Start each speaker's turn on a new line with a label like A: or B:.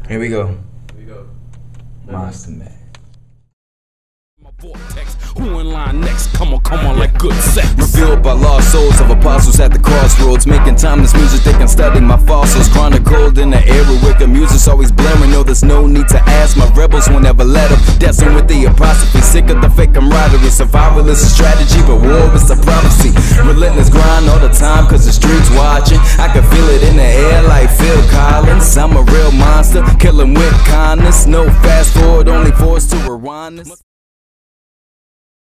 A: Here we go.
B: Here we go.
A: Monster Man.
C: Vortex. Who in line next? Come on, like good sex.
D: Revealed by lost souls of apostles at the crossroads, making timeless music, they can study my fossils. Chronicled in the era where the music's always blaring. No, there's no need to ask, my rebels will never let up. Dancing with the apostrophe, sick of the fake camaraderie. Survival is a strategy, but war is a prophecy. Relentless grind all the time, cause the streets watching. I can feel it in the air like Phil Collins. I'm a real monster, killing with kindness. No fast forward, only forced to rewind this.